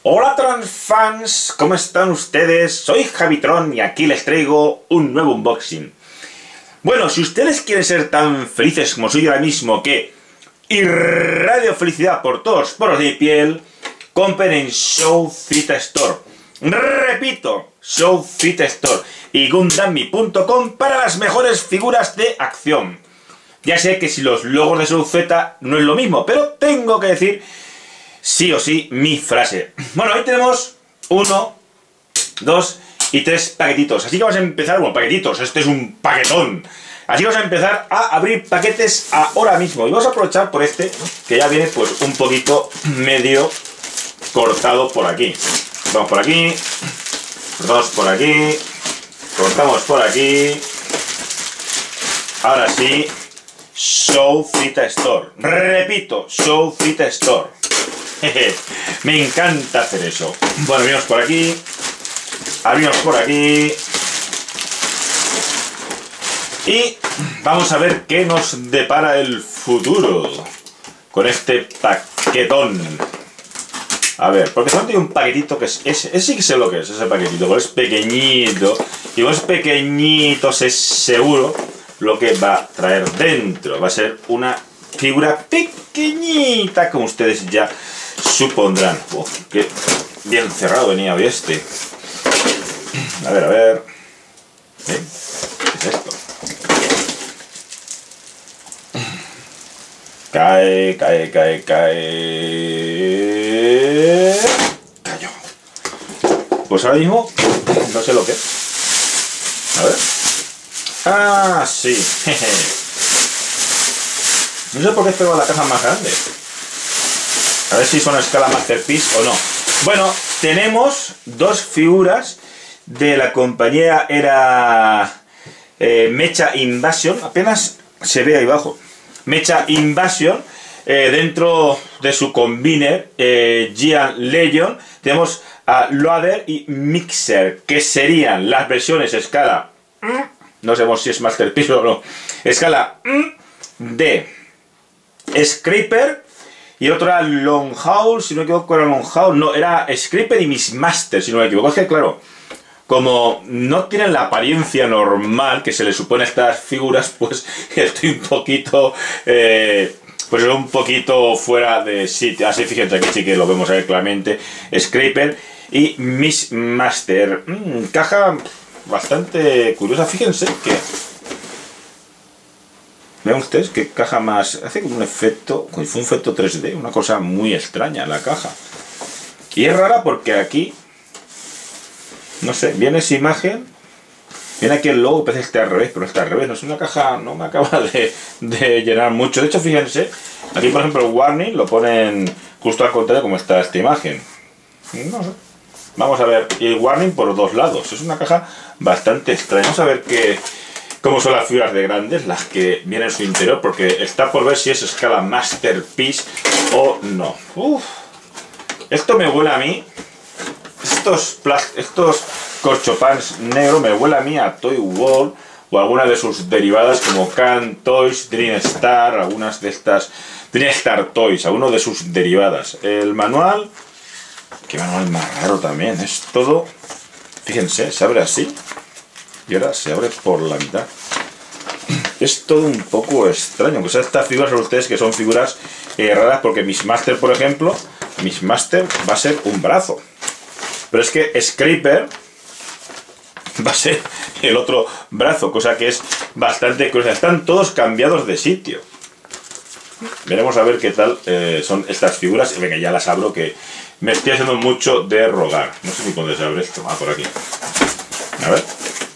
Hola transfans, ¿cómo están ustedes? Soy Javitron y aquí les traigo un nuevo unboxing. Bueno, si ustedes quieren ser tan felices como soy yo ahora mismo, que irradio felicidad por todos los poros de mi piel, compren en Showfit Store. Repito, Showfit Store y gundami.com para las mejores figuras de acción. Ya sé que si los logos de Showfit no es lo mismo, pero tengo que decir sí o sí mi frase. Bueno, hoy tenemos 1, 2 y 3 paquetitos. Así que vamos a empezar, bueno, paquetitos, este es un paquetón. Así que vamos a empezar a abrir paquetes ahora mismo. Y vamos a aprovechar por este, que ya viene pues un poquito medio cortado por aquí. Vamos por aquí, cortamos por aquí, cortamos por aquí. Ahora sí, Showfit Store. Repito, Showfit Store. Me encanta hacer eso. Bueno, abrimos por aquí, abrimos por aquí y vamos a ver qué nos depara el futuro con este paquetón. A ver, porque solo tiene un paquetito que es sí que sé lo que es ese paquetito, pero es pequeñito y como es pequeñito es seguro lo que va a traer dentro. Va a ser una figura pequeñita, como ustedes ya supondrán. Qué bien cerrado venía hoy este. A ver, a ver. ¿Qué es esto? Cae, cae, cae, cae. Cayó. Pues ahora mismo no sé lo que es. A ver. Ah, sí. No sé por qué pego la caja más grande. A ver si son a escala Masterpiece o no. Bueno, tenemos dos figuras de la compañía, era Mecha Invasion. Apenas se ve ahí abajo. Mecha Invasion. Dentro de su combiner, Giant Legion, tenemos a Loader y Mixer, que serían las versiones escala, no sabemos si es Masterpiece o no, escala de Scraper, y otro era Longhaul, si no me equivoco era Longhaul, no, era Scraper y Miss Master, si no me equivoco. Es que claro, como no tienen la apariencia normal que se le supone a estas figuras, pues estoy un poquito, pues un poquito fuera de sitio. Así, fíjense, aquí sí que lo vemos a ver claramente, Scraper y Miss Master. Caja bastante curiosa, fíjense que... Vean ustedes qué caja más... Hace como un efecto... Fue un efecto 3D, una cosa muy extraña la caja. Y es rara porque aquí... No sé, viene esa imagen... Viene aquí el logo, parece que está al revés, pero está al revés. No es una caja... No me acaba de llenar mucho. De hecho, fíjense, aquí por ejemplo el warning lo ponen justo al contrario como está esta imagen. No sé. Vamos a ver. Y el warning por dos lados. Es una caja bastante extraña. Vamos a ver qué... cómo son las figuras de grandes, las que vienen en su interior, porque está por ver si es escala Masterpiece o no. Esto me huele a mí, estos corchopans negros me huele a mí a Toy World o alguna de sus derivadas como Can Toys, Dream Star, algunas de estas Dream Star Toys, alguno de sus derivadas. El manual, qué manual más raro también, es todo, fíjense, se abre así. Y ahora se abre por la mitad. Es todo un poco extraño. Pues estas figuras son ustedes que son figuras raras, porque Miss Master, por ejemplo, Miss Master va a ser un brazo. Pero es que Scraper va a ser el otro brazo, cosa que es bastante curiosa. Están todos cambiados de sitio. Veremos a ver qué tal son estas figuras. Venga, ya las abro, que me estoy haciendo mucho de rogar. No sé ni por dónde se abre esto. Ah, por aquí. A ver.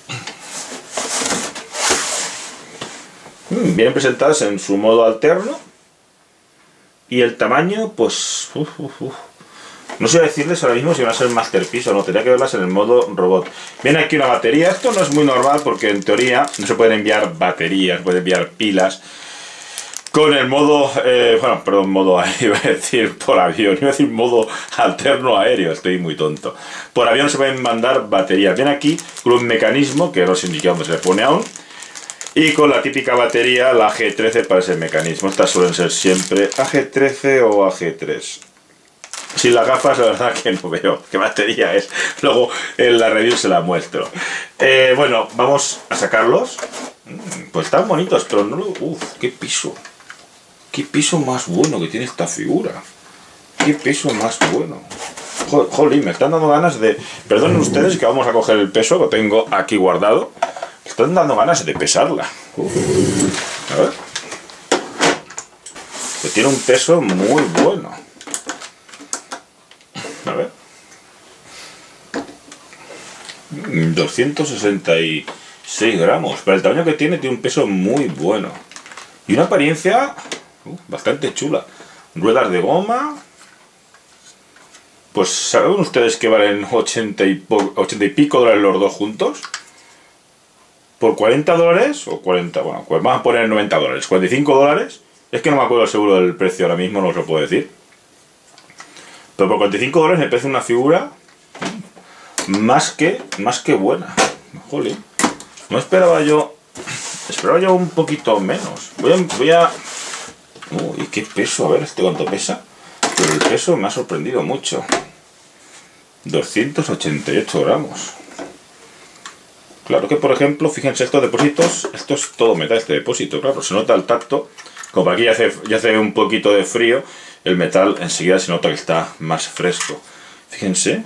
Vienen presentadas en su modo alterno y el tamaño, pues no sé decirles ahora mismo si van a ser Masterpiece o no, tendría que verlas en el modo robot. Viene aquí una batería. Esto no es muy normal porque en teoría no se pueden enviar baterías, pueden enviar pilas con el modo, bueno, perdón, modo aéreo, iba a decir por avión, iba a decir modo alterno aéreo, estoy muy tonto. Por avión se pueden mandar baterías. Viene aquí con un mecanismo que no se indica dónde se le pone aún. Y con la típica batería, la AG13 para ese mecanismo. Estas suelen ser siempre AG13 o AG3. Sin las gafas la verdad que no veo qué batería es. Luego en la review se la muestro. Bueno, vamos a sacarlos. Pues están bonitos, pero no lo... Uf, qué piso. Qué piso más bueno que tiene esta figura. Qué peso más bueno. Jolín, me están dando ganas de... Perdonen ustedes que vamos a coger el peso que tengo aquí guardado. Me están dando ganas de pesarla. A ver. Que tiene un peso muy bueno. A ver. 266 gramos. Para el tamaño que tiene un peso muy bueno. Y una apariencia bastante chula. Ruedas de goma. Pues ¿saben ustedes que valen 80 y pico dólares los dos juntos? Por 40 dólares, o 40, bueno, pues vamos a poner 90 dólares, 45 dólares. Es que no me acuerdo seguro del precio ahora mismo, no os lo puedo decir. Pero por 45 dólares me parece una figura más que buena. Jolín. No esperaba yo un poquito menos. Voy a... Uy, qué peso, a ver, cuánto pesa. Pero el peso me ha sorprendido mucho. 288 gramos. Claro que, por ejemplo, fíjense estos depósitos, esto es todo metal este depósito, claro, se nota el tacto. Como por aquí ya hace un poquito de frío, el metal enseguida se nota que está más fresco. Fíjense.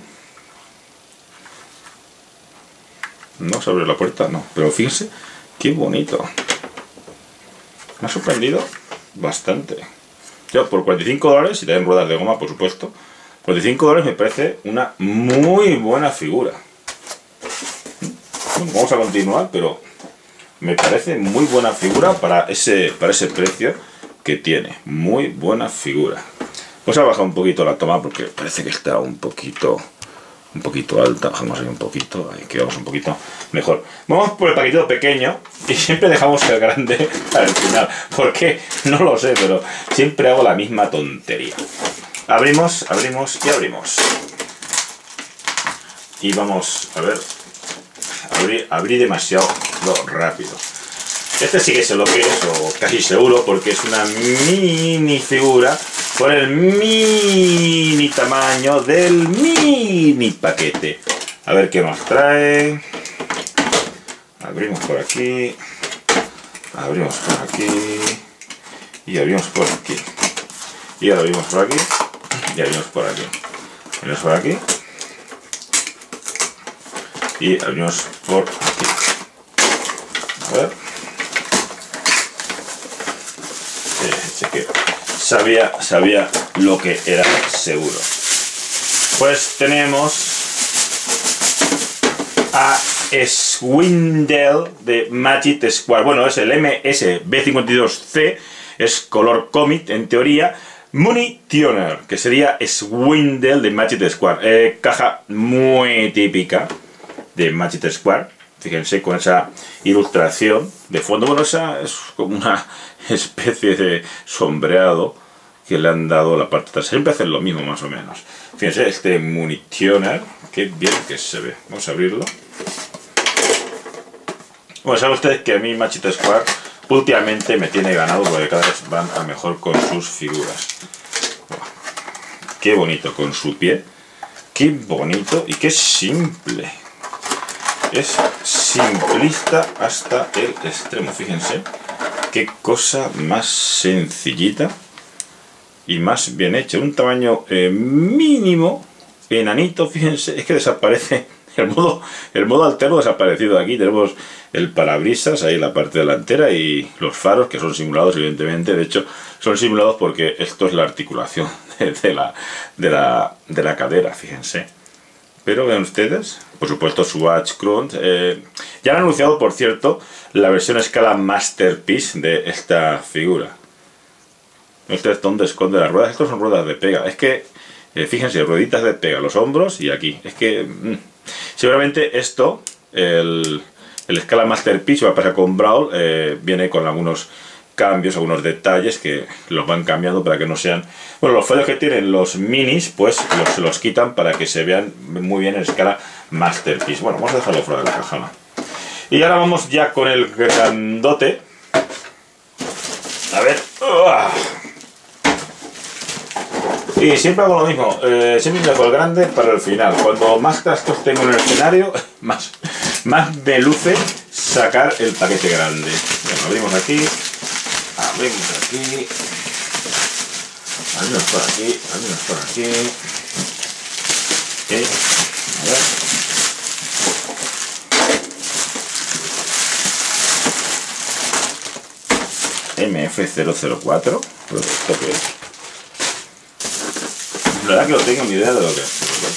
No se abre la puerta, no, pero fíjense qué bonito. Me ha sorprendido bastante. Yo por 45 dólares, y también ruedas de goma, por supuesto, 45 dólares me parece una muy buena figura. Bueno, vamos a continuar, pero me parece muy buena figura para ese precio que tiene. Muy buena figura. Vamos a bajar un poquito la toma porque parece que está un poquito alta. Bajamos ahí un poquito, ahí quedamos un poquito mejor. Vamos por el paquetito pequeño y siempre dejamos el grande al final. ¿Por qué? No lo sé, pero siempre hago la misma tontería. Abrimos y abrimos. Y vamos a ver. Abrí demasiado rápido. Este sí que sé lo que es, o casi seguro, porque es una mini figura con el mini tamaño del mini paquete. A ver qué nos trae. Abrimos por aquí. Abrimos por aquí. Y abrimos por aquí. Y ahora abrimos por aquí. Y abrimos por aquí. Abrimos por aquí. Y abrimos por aquí. A ver. Sabía lo que era seguro. Pues tenemos a Swindle de Magic Square. Bueno, es el MSB52C, es color cómic en teoría. Money Tuner, que sería Swindle de Magic Square. Caja muy típica de Magic Square. Fíjense con esa ilustración de fondo. Bueno, esa es como una especie de sombreado que le han dado la parte trasera. Siempre hacen lo mismo más o menos. Fíjense este Munitioner, qué bien que se ve. Vamos a abrirlo. Bueno, saben ustedes que a mí Magic Square últimamente me tiene ganado porque cada vez van a mejor con sus figuras. Qué bonito con su pie. Qué bonito y qué simple. Es simplista hasta el extremo, fíjense. Qué cosa más sencillita y más bien hecha. Un tamaño mínimo, enanito, fíjense. Es que desaparece, el modo alterno ha desaparecido aquí. Tenemos el parabrisas ahí en la parte delantera y los faros que son simulados evidentemente. De hecho, son simulados porque esto es la articulación de la cadera, fíjense. Pero vean ustedes, por supuesto, Swatch Crunch. Ya han anunciado, por cierto, la versión a escala Masterpiece de esta figura. ¿Ven ustedes dónde esconde las ruedas? Estos son ruedas de pega. Es que, fíjense, rueditas de pega, los hombros y aquí. Es que, seguramente esto, el escala Masterpiece, va a pasar con Brawl, viene con algunos cambios, algunos detalles que los van cambiando para que no sean... Bueno, los fallos que tienen los minis, pues se los quitan para que se vean muy bien en escala Masterpiece. Bueno, vamos a dejarlo fuera de la caja, ¿no? Y ahora vamos ya con el grandote. A ver. Sí, siempre hago lo mismo, siempre saco el grande para el final. Cuando más trastos tengo en el escenario, más me luce sacar el paquete grande. Bueno, abrimos aquí, abrimos aquí, abrimos por aquí, abrimos por aquí. Okay. A ver. MF004, pues esto que es. La verdad que no tengo ni idea de lo que es.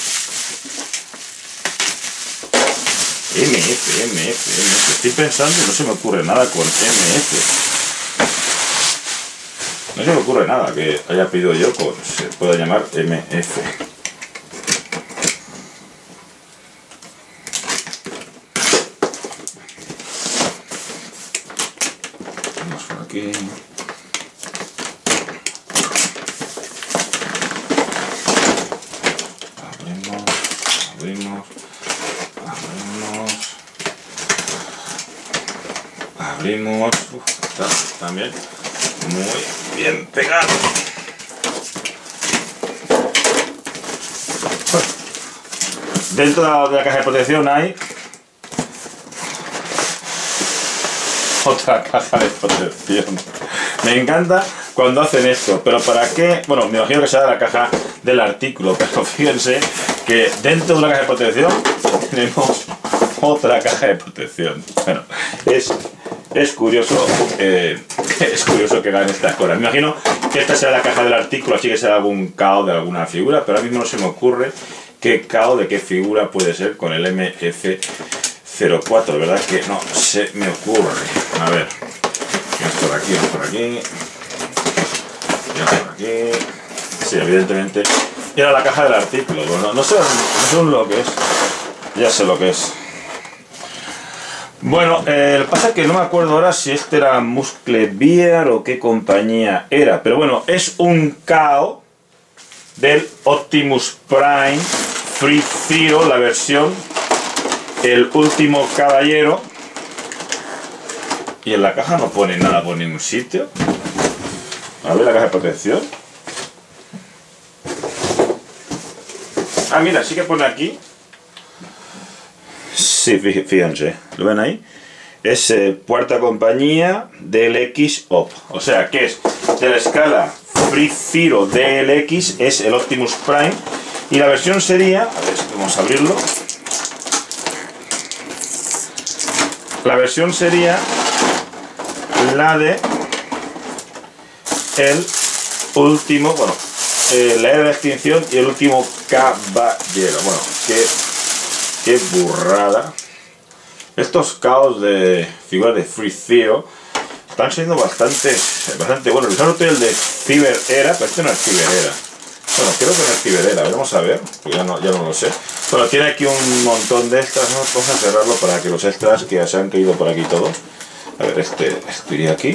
MF. Estoy pensando y no se me ocurre nada con MF. No se me ocurre nada que haya pedido yo con se pueda llamar MF. Vamos por aquí. Abrimos. Está también muy bien pegado. Dentro de la caja de protección hay otra caja de protección. Me encanta cuando hacen esto, pero ¿para qué? Bueno, me imagino que será la caja del artículo, pero fíjense que dentro de una caja de protección tenemos otra caja de protección. Bueno, es curioso que hagan estas cosas. Me imagino que esta será la caja del artículo, así que será algún KO de alguna figura, pero ahora mismo no se me ocurre qué KO de qué figura puede ser con el MF04, ¿verdad? Que no se me ocurre. A ver, vamos por aquí, vamos por aquí. Vamos por aquí. Sí, evidentemente era la caja del artículo. Bueno, no sé lo que es. Ya sé lo que es. Bueno, lo que pasa es que no me acuerdo ahora si este era Muscle Bear o qué compañía era, pero bueno, es un KO del Optimus Prime Free Zero, la versión El Último Caballero, y en la caja no pone nada por ningún sitio. A ver la caja de protección. Ah, mira, sí que pone aquí. Sí, fíjense, ¿lo ven ahí? Es cuarta compañía DLX OP, o sea que es de la escala Free Zero DLX, es el Optimus Prime, y la versión sería, a ver, vamos a abrirlo, la versión sería la de el último, bueno, la era de extinción y el último caballero. Bueno, qué burrada. Estos caos de figuras de Free Zero están siendo bastante buenos. Yo noté el de Cyber Era, pero este no es Cyber Era. Bueno, creo que no es Cyber Era. Vamos a ver, pues ya no lo sé. Bueno, tiene aquí un montón de extras, ¿no? Vamos a cerrarlo para que los extras que se han caído por aquí todos. A ver, este iría aquí.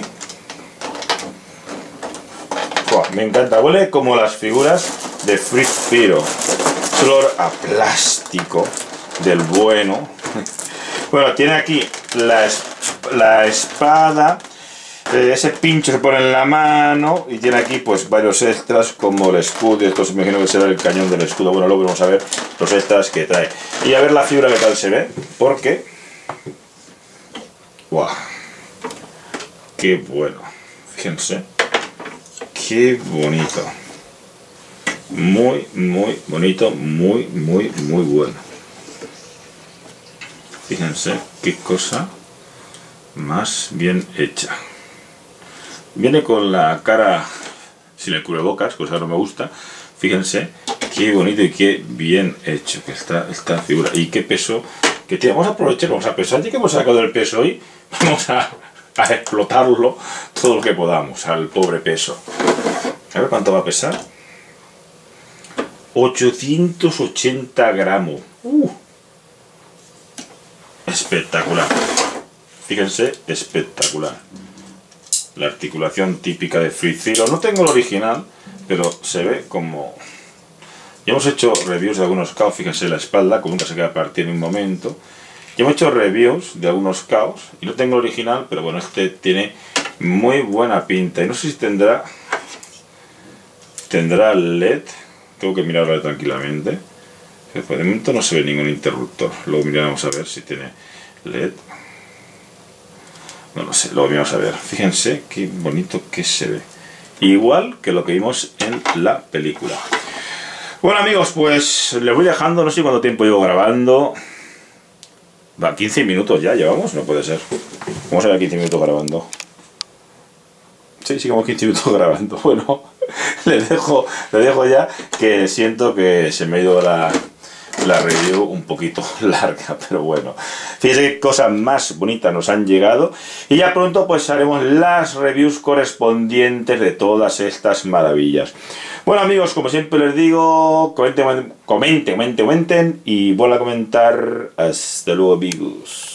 Wow, me encanta, huele como las figuras de Free Zero. Olor a plástico del bueno. Bueno, tiene aquí la espada, ese pincho se pone en la mano, y tiene aquí pues varios extras como el escudo, y esto me imagino que será el cañón del escudo. Bueno, luego vamos a ver los extras que trae y a ver la figura que tal se ve, porque ¡guau! ¡Qué bueno! Fíjense, ¡qué bonito! Muy bonito, muy bueno. Fíjense qué cosa más bien hecha. Viene con la cara sin el cubrebocas, cosa que no me gusta. Fíjense qué bonito y qué bien hecho que está esta figura. Y qué peso que tiene. Vamos a aprovechar, vamos a pesar. Ya que hemos sacado el peso hoy, vamos a explotarlo todo lo que podamos, al pobre peso. A ver cuánto va a pesar. 880 gramos. Espectacular. Fíjense, espectacular. La articulación típica de Free Zero. No tengo el original, pero se ve como... Ya hemos hecho reviews de algunos caos. Fíjense la espalda, como nunca se queda partida en un momento. Ya hemos hecho reviews de algunos caos y no tengo el original, pero bueno, este tiene muy buena pinta. Y no sé si tendrá LED. tengo que mirarla tranquilamente. De momento no se ve ningún interruptor. Luego miramos a ver si tiene LED. No lo sé, luego miramos a ver. Fíjense qué bonito que se ve. Igual que lo que vimos en la película. Bueno amigos, pues les voy dejando, no sé cuánto tiempo llevo grabando. Va, 15 minutos ya llevamos, no puede ser. Vamos a ver 15 minutos grabando. Sí, sigamos 15 minutos grabando. Bueno, les dejo ya, que siento que se me ha ido la review un poquito larga, pero bueno, fíjense qué cosas más bonitas nos han llegado y ya pronto pues haremos las reviews correspondientes de todas estas maravillas. Bueno amigos, como siempre les digo, comenten y vuelvan a comentar. Hasta luego amigos.